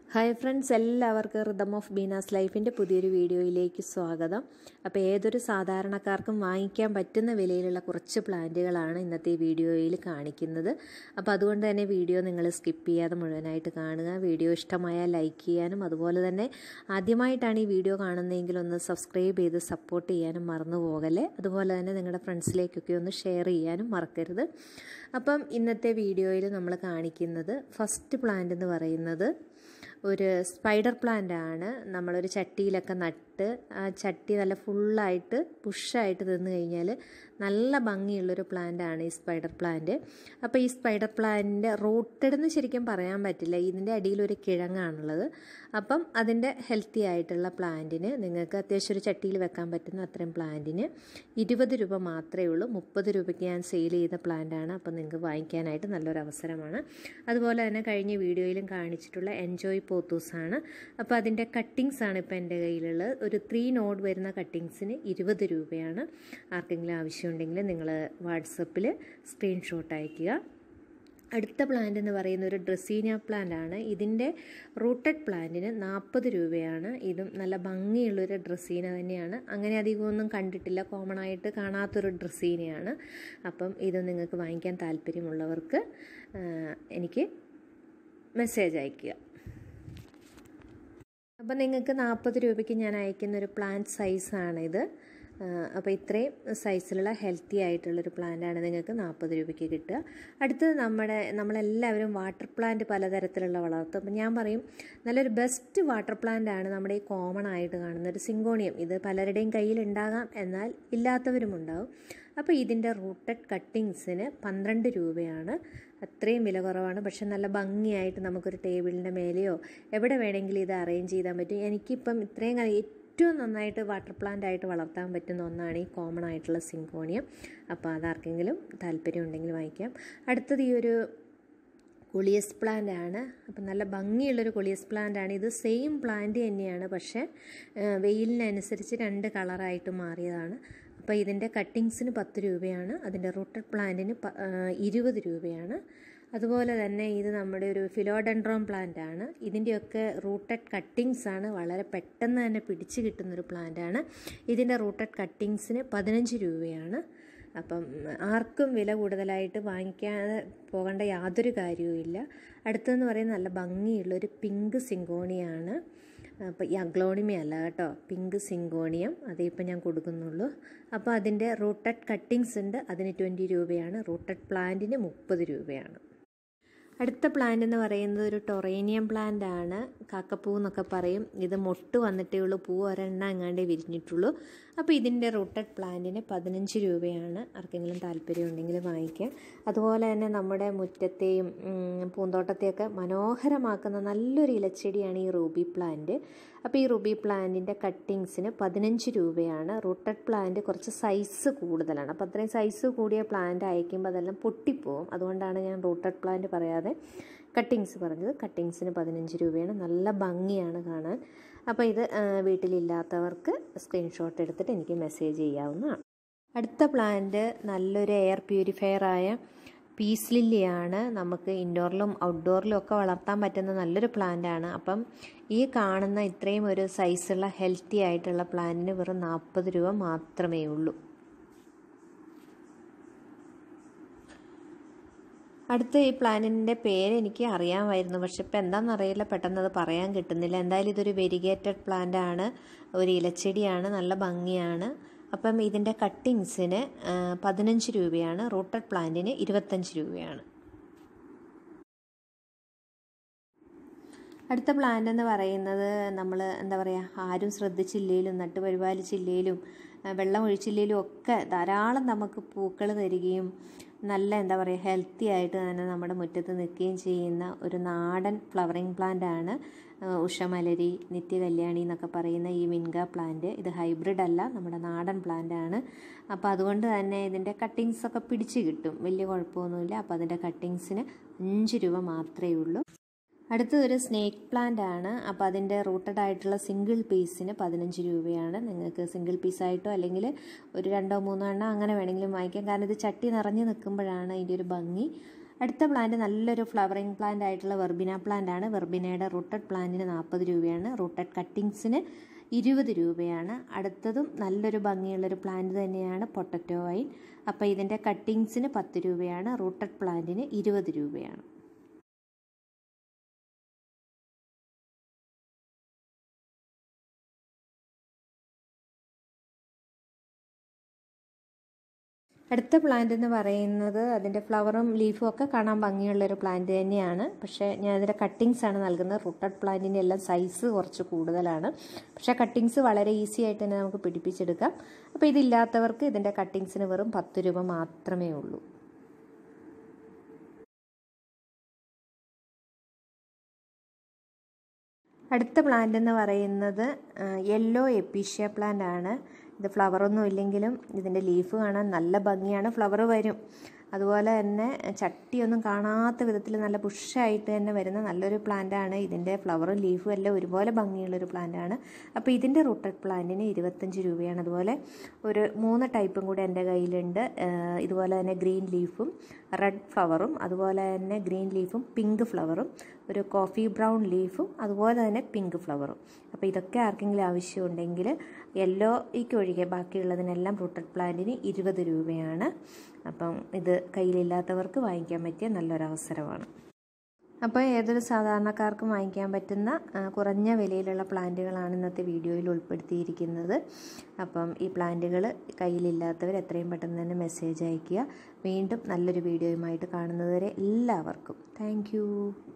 Hi friends, എല്ലാവർക്കും rhythm of Beena's ലൈഫിൻ്റെ പുതിയൊരു വീഡിയോയിലേക്ക് സ്വാഗതം. അപ്പോൾ ഏതൊരു സാധാരണക്കാർക്കും വാങ്ങിക്കാൻ പറ്റുന്ന വിലയിലുള്ള കുറച്ച് പ്ലാന്റുകളാണ് ഇന്നത്തെ ഈ വീഡിയോയിൽ കാണിക്കുന്നത്. അപ്പോൾ അതുകൊണ്ട് തന്നെ വീഡിയോ നിങ്ങൾ സ്കിപ്പ് ചെയ്യാതെ മുഴുവനായിട്ട് കാണുക. വീഡിയോ ഇഷ്ടമായാൽ ലൈക്ക് ചെയ്യാനും അതുപോലെ തന്നെ ആദ്യമായിട്ടാണ് ഈ വീഡിയോ കാണുന്നതെങ്കിൽ ഒന്ന് സബ്സ്ക്രൈബ് ചെയ്ത് സപ്പോർട്ട് ചെയ്യാനും മറന്നു പോകല്ലേ. അതുപോലെ തന്നെ നിങ്ങളുടെ ഫ്രണ്ട്സിലേക്കൊക്കെ ഒന്ന് ഷെയർ ചെയ്യാനും മറക്കരുത്. അപ്പം ഇന്നത്തെ വീഡിയോയിൽ നമ്മൾ കാണിക്കുന്നത് ഫസ്റ്റ് പ്ലാന്റ് എന്ന് പറയുന്നത് ഒരു സ്പൈഡർ പ്ലാന്റ് ആണ്. നമ്മളൊരു ചട്ടിയിലൊക്കെ നട്ട് ആ ചട്ടി നല്ല ഫുള്ളായിട്ട് പുഷായിട്ട് തിന്നു കഴിഞ്ഞാൽ നല്ല ഭംഗിയുള്ളൊരു പ്ലാന്റാണ് ഈ സ്പൈഡർ പ്ലാന്റ്. അപ്പോൾ ഈ സ്പൈഡർ പ്ലാന്റിൻ്റെ റൂട്ടഡ് എന്ന് ശരിക്കും പറയാൻ പറ്റില്ല, ഇതിൻ്റെ അടിയിലൊരു കിഴങ്ങാണുള്ളത്. അപ്പം അതിൻ്റെ ഹെൽത്തി ആയിട്ടുള്ള പ്ലാന്റിന് നിങ്ങൾക്ക് അത്യാവശ്യം ഒരു ചട്ടിയിൽ വെക്കാൻ പറ്റുന്ന അത്രയും പ്ലാന്റിന് 20 രൂപ മാത്രമേ ഉള്ളൂ. 30 രൂപയ്ക്ക് ഞാൻ സെയിൽ ചെയ്ത പ്ലാന്റാണ്. അപ്പം നിങ്ങൾക്ക് വാങ്ങിക്കാനായിട്ട് നല്ലൊരു അവസരമാണ്. അതുപോലെ തന്നെ കഴിഞ്ഞ വീഡിയോയിലും കാണിച്ചിട്ടുള്ള എൻജോയ് പോത്തൂസാണ്. അപ്പോൾ അതിൻ്റെ കട്ടിങ്സ് ആണ് ഇപ്പോൾ എൻ്റെ കയ്യിലുള്ളത്. ഒരു 3 നോഡ് വരുന്ന കട്ടിങ്സിന് 20 രൂപയാണ്. ആർക്കെങ്കിലും ആവശ്യമുണ്ടെങ്കിൽ നിങ്ങൾ വാട്സപ്പിൽ സ്ക്രീൻഷോട്ട് അയയ്ക്കുക. അടുത്ത പ്ലാന്റ് എന്ന് പറയുന്ന ഒരു ഡ്രസീനിയ പ്ലാന്റ് ആണ്. ഇതിൻ്റെ റൂട്ടഡ് പ്ലാന്റിന് 40 രൂപയാണ്. ഇതും നല്ല ഭംഗിയുള്ളൊരു ഡ്രസീന തന്നെയാണ്. അങ്ങനെ അധികമൊന്നും കണ്ടിട്ടില്ല, കോമൺ ആയിട്ട് കാണാത്തൊരു ഡ്രസീനയാണ്. അപ്പം ഇത് നിങ്ങൾക്ക് വാങ്ങിക്കാൻ താല്പര്യമുള്ളവർക്ക് എനിക്ക് മെസ്സേജ് അയയ്ക്കുക. അപ്പം നിങ്ങൾക്ക് 40 രൂപയ്ക്ക് ഞാൻ അയക്കുന്നൊരു പ്ലാന്റ് സൈസാണിത്. അപ്പോൾ ഇത്രയും സൈസിലുള്ള ഹെൽത്തി ആയിട്ടുള്ളൊരു പ്ലാന്റാണ് നിങ്ങൾക്ക് 40 രൂപയ്ക്ക് കിട്ടുക. അടുത്തത് നമ്മളെല്ലാവരും വാട്ടർ പ്ലാന്റ് പലതരത്തിലുള്ള വളർത്തും. അപ്പം ഞാൻ പറയും നല്ലൊരു ബെസ്റ്റ് വാട്ടർ പ്ലാന്റാണ് നമ്മുടെ ഈ കോമൺ ആയിട്ട് കാണുന്ന ഒരു സിങ്കോണിയം. ഇത് പലരുടെയും കയ്യിലുണ്ടാകാം, എന്നാൽ ഇല്ലാത്തവരും ഉണ്ടാവും. അപ്പോൾ ഇതിൻ്റെ റൂട്ടഡ് കട്ടിങ്സിന് 12 രൂപയാണ്. അത്രയും വില കുറവാണ്. പക്ഷെ നല്ല ഭംഗിയായിട്ട് നമുക്കൊരു ടേബിളിൻ്റെ മേലെയോ എവിടെ വേണമെങ്കിലും ഇത് അറേഞ്ച് ചെയ്താൻ പറ്റും. എനിക്കിപ്പം ഇത്രയും ഏറ്റവും നന്നായിട്ട് വാട്ടർ പ്ലാന്റ് ആയിട്ട് വളർത്താൻ പറ്റുന്ന ഒന്നാണ് ഈ കോമൺ ആയിട്ടുള്ള സിങ്കോണിയം. അപ്പോൾ അതാർക്കെങ്കിലും താല്പര്യം ഉണ്ടെങ്കിൽ വാങ്ങിക്കാം. അടുത്തത് ഈ ഒരു കൊളിയസ് പ്ലാന്റ് ആണ്. അപ്പം നല്ല ഭംഗിയുള്ളൊരു കൊളിയസ് പ്ലാന്റ് ആണ്. ഇത് സെയിം പ്ലാന്റ് തന്നെയാണ്, പക്ഷേ വെയിലിനനുസരിച്ച് 2 കളറായിട്ട് മാറിയതാണ്. അപ്പോൾ ഇതിൻ്റെ കട്ടിങ്സിന് 10 രൂപയാണ്. അതിൻ്റെ റൂട്ടഡ് പ്ലാന്റിന് 20 രൂപയാണ്. അതുപോലെ തന്നെ ഇത് നമ്മുടെ ഒരു ഫിലോഡെൻഡ്രോൺ പ്ലാന്റ് ആണ്. ഇതിൻ്റെയൊക്കെ റൂട്ടഡ് കട്ടിങ്സ് ആണ്. വളരെ പെട്ടെന്ന് തന്നെ പിടിച്ച് കിട്ടുന്നൊരു പ്ലാന്റ് ആണ്. ഇതിൻ്റെ റൂട്ടഡ് കട്ടിങ്സിന് 15 രൂപയാണ്. അപ്പം ആർക്കും വില കൂടുതലായിട്ട് വാങ്ങിക്കാതെ പോകേണ്ട യാതൊരു കാര്യവുമില്ല. അടുത്തതെന്ന് പറയുന്നത് നല്ല ഭംഗിയുള്ളൊരു പിങ്ക് സിങ്കോണിയാണ്. അപ്പോൾ ഈ അഗ്ലോണിമ അല്ല കേട്ടോ, പിങ്ക് സിങ്കോണിയം. അതേ ഇപ്പം ഞാൻ കൊടുക്കുന്നുള്ളൂ. അപ്പോൾ അതിൻ്റെ റൂട്ടഡ് കട്ടിങ്സ് ഉണ്ട്, അതിന് 20 രൂപയാണ്. റൂട്ടഡ് പ്ലാന്റിന് 30 രൂപയാണ്. അടുത്ത പ്ലാന്റ് എന്ന് പറയുന്നത് ഒരു ടൊറേനിയം പ്ലാന്റ് ആണ്. കാക്കപ്പൂ എന്നൊക്കെ പറയും. ഇത് മൊട്ട് വന്നിട്ടേ ഉള്ളൂ, പൂ ഒരെണ്ണം എങ്ങാണ്ടേ വിരിഞ്ഞിട്ടുള്ളൂ. അപ്പോൾ ഇതിൻ്റെ റൂട്ടഡ് പ്ലാന്റിന് 15 രൂപയാണ്. ആർക്കെങ്കിലും താല്പര്യം ഉണ്ടെങ്കിൽ വാങ്ങിക്കാം. അതുപോലെ തന്നെ നമ്മുടെ മുറ്റത്തെയും പൂന്തോട്ടത്തെയൊക്കെ മനോഹരമാക്കുന്ന നല്ലൊരു ഇലച്ചെടിയാണ് ഈ റൂബി പ്ലാന്റ്. അപ്പോൾ ഈ റൂബി പ്ലാന്റിൻ്റെ കട്ടിങ്സിന് 15 രൂപയാണ്. റൂട്ടഡ് പ്ലാന്റ് കുറച്ച് സൈസ് കൂടുതലാണ്. അപ്പോൾ അത്രയും സൈസ് കൂടിയ പ്ലാന്റ് അയക്കുമ്പോൾ അതെല്ലാം പൊട്ടിപ്പോവും. അതുകൊണ്ടാണ് ഞാൻ റൂട്ടഡ് പ്ലാന്റ് പറയാതെ കട്ടിങ്സ് പറഞ്ഞത്. കട്ടിങ്സിന് 15 രൂപയാണ്. നല്ല ഭംഗിയാണ് കാണാൻ. അപ്പോൾ ഇത് വീട്ടിലില്ലാത്തവർക്ക് സ്ക്രീൻഷോട്ട് എടുത്തിട്ട് എനിക്ക് മെസ്സേജ് ചെയ്യാവുന്നതാണ്. അടുത്ത പ്ലാന്റ് നല്ലൊരു എയർ പ്യൂരിഫയറായ പീസ് ലില്ലിയാണ്. നമുക്ക് ഇൻഡോറിലും ഔട്ട്ഡോറിലും ഒക്കെ വളർത്താൻ പറ്റുന്ന നല്ലൊരു പ്ലാന്റ് ആണ്. അപ്പം ഈ കാണുന്ന ഇത്രയും ഒരു സൈസുള്ള ഹെൽത്തി ആയിട്ടുള്ള പ്ലാന്റിന് വെറും 40 രൂപ മാത്രമേ ഉള്ളൂ. അടുത്ത ഈ പ്ലാന്റിൻ്റെ പേര് എനിക്ക് അറിയാമായിരുന്നു, പക്ഷെ ഇപ്പം എന്താണെന്നറിയില്ല, പെട്ടെന്ന് അത് പറയാൻ കിട്ടുന്നില്ല. എന്തായാലും ഇതൊരു വെരിഗേറ്റഡ് പ്ലാന്റ് ആണ്, ഒരു ഇലച്ചെടിയാണ്, നല്ല ഭംഗിയാണ്. അപ്പം ഇതിൻ്റെ കട്ടിങ്സിന് 15 രൂപയാണ്. റൂട്ടഡ് പ്ലാന്റിന് 25 രൂപയാണ്. അടുത്ത പ്ലാന്റ് എന്ന് പറയുന്നത് നമ്മൾ എന്താ പറയുക, ആരും ശ്രദ്ധിച്ചില്ലേലും നട്ട് പരിപാലിച്ചില്ലേലും വെള്ളം ഒഴിച്ചില്ലേലും ഒക്കെ ധാരാളം നമുക്ക് പൂക്കൾ തരികയും നല്ല എന്താ പറയുക ഹെൽത്തി ആയിട്ട് തന്നെ നമ്മുടെ മുറ്റത്ത് നിൽക്കുകയും ചെയ്യുന്ന ഒരു നാടൻ ഫ്ലവറിങ് പ്ലാന്റ് ആണ്. ഉഷമലരി, നിത്യകല്യാണി എന്നൊക്കെ പറയുന്ന ഈ വിൻഗ പ്ലാന്റ്. ഇത് ഹൈബ്രിഡ് അല്ല, നമ്മുടെ നാടൻ പ്ലാന്റ് ആണ്. അപ്പോൾ അതുകൊണ്ട് തന്നെ ഇതിൻ്റെ കട്ടിങ്സൊക്കെ പിടിച്ച് കിട്ടും, വലിയ കുഴപ്പമൊന്നുമില്ല. അപ്പോൾ അതിൻ്റെ കട്ടിങ്സിന് 5 രൂപ മാത്രമേ ഉള്ളൂ. അടുത്തതൊരു സ്നേക്ക് പ്ലാന്റ് ആണ്. അപ്പോൾ അതിൻ്റെ റൂട്ടഡ് ആയിട്ടുള്ള സിംഗിൾ പീസിന് 15 രൂപയാണ്. നിങ്ങൾക്ക് സിംഗിൾ പീസായിട്ടോ അല്ലെങ്കിൽ ഒരു 2-3 എണ്ണം അങ്ങനെ വേണമെങ്കിലും വാങ്ങിക്കാം. കാരണം ഇത് ചട്ടി നിറഞ്ഞ് നിൽക്കുമ്പോഴാണ് ഇതിൻ്റെ ഒരു ഭംഗി. അടുത്ത പ്ലാന്റ് നല്ലൊരു ഫ്ലവറിങ് പ്ലാന്റ് ആയിട്ടുള്ള വെർബിന പ്ലാന്റ് ആണ്. വെർബിനയുടെ റൂട്ടഡ് പ്ലാന്റിന് 40 രൂപയാണ്, റൂട്ടഡ് കട്ടിങ്സിന് 20 രൂപയാണ്. അടുത്തതും നല്ലൊരു ഭംഗിയുള്ളൊരു പ്ലാന്റ് തന്നെയാണ് പൊട്ടറ്റോ വൈൻ. അപ്പോൾ ഇതിൻ്റെ കട്ടിങ്സിന് 10 രൂപയാണ്, റൂട്ടഡ് പ്ലാന്റിന് 20 രൂപയാണ്. അടുത്ത പ്ലാന്റ് എന്ന് പറയുന്നത് അതിൻ്റെ ഫ്ലവറും ലീഫും ഒക്കെ കാണാൻ ഭംഗിയുള്ളൊരു പ്ലാന്റ് തന്നെയാണ്. പക്ഷേ ഞാൻ അതിൻ്റെ കട്ടിങ്സ് ആണ് നൽകുന്നത്. റൂട്ടഡ് പ്ലാന്റിൻ്റെ എല്ലാം സൈസ് കുറച്ച് കൂടുതലാണ്, പക്ഷേ കട്ടിങ്സ് വളരെ ഈസി ആയിട്ട് തന്നെ നമുക്ക് പിടിപ്പിച്ചെടുക്കാം. അപ്പോൾ ഇതില്ലാത്തവർക്ക് ഇതിൻ്റെ കട്ടിങ്സിന് വെറും 10 രൂപ മാത്രമേ ഉള്ളൂ. അടുത്ത പ്ലാന്റ് എന്ന് പറയുന്നത് യെല്ലോ എപ്പീഷ്യ പ്ലാന്റ് ആണ്. ഇത് ഫ്ലവറൊന്നും ഇല്ലെങ്കിലും ഇതിൻ്റെ ലീഫ് കാണാൻ നല്ല ഭംഗിയാണ്, ഫ്ലവർ വരും. അതുപോലെ തന്നെ ചട്ടിയൊന്നും കാണാത്ത വിധത്തിൽ നല്ല ബുഷായിട്ട് തന്നെ വരുന്ന നല്ലൊരു പ്ലാന്റാണ്. ഇതിൻ്റെ ഫ്ലവറും ലീഫും എല്ലാം ഒരുപോലെ ഭംഗിയുള്ളൊരു പ്ലാന്റാണ്. അപ്പോൾ ഇതിൻ്റെ റൂട്ടഡ് പ്ലാന്റിന് 25 രൂപയാണ്. അതുപോലെ ഒരു 3 ടൈപ്പും കൂടെ എൻ്റെ കയ്യിലുണ്ട്. ഇതുപോലെ തന്നെ ഗ്രീൻ ലീഫും റെഡ് ഫ്ലവറും, അതുപോലെ തന്നെ ഗ്രീൻ ലീഫും പിങ്ക് ഫ്ലവറും, ഒരു കോഫി ബ്രൗൺ ലീഫും, അതുപോലെ തന്നെ പിങ്ക് ഫ്ലവറും. അപ്പോൾ ഇതൊക്കെ ആർക്കെങ്കിലും ആവശ്യമുണ്ടെങ്കിൽ യെല്ലോയ്ക്ക് ഒഴികെ ബാക്കിയുള്ളതിനെല്ലാം റൂട്ടഡ് പ്ലാന്റിന് 20 രൂപയാണ്. അപ്പം ഇത് കയ്യിലില്ലാത്തവർക്ക് വാങ്ങിക്കാൻ പറ്റിയ നല്ലൊരവസരമാണ്. അപ്പോൾ ഏതൊരു സാധാരണക്കാർക്കും വാങ്ങിക്കാൻ പറ്റുന്ന കുറഞ്ഞ വിലയിലുള്ള പ്ലാന്റുകളാണ് ഇന്നത്തെ വീഡിയോയിൽ ഉൾപ്പെടുത്തിയിരിക്കുന്നത്. അപ്പം ഈ പ്ലാന്റുകൾ കയ്യിലില്ലാത്തവർ എത്രയും പെട്ടെന്ന് തന്നെ മെസ്സേജ് അയയ്ക്കുക. വീണ്ടും നല്ലൊരു വീഡിയോയുമായിട്ട് കാണുന്നതുവരെ എല്ലാവർക്കും താങ്ക് യു.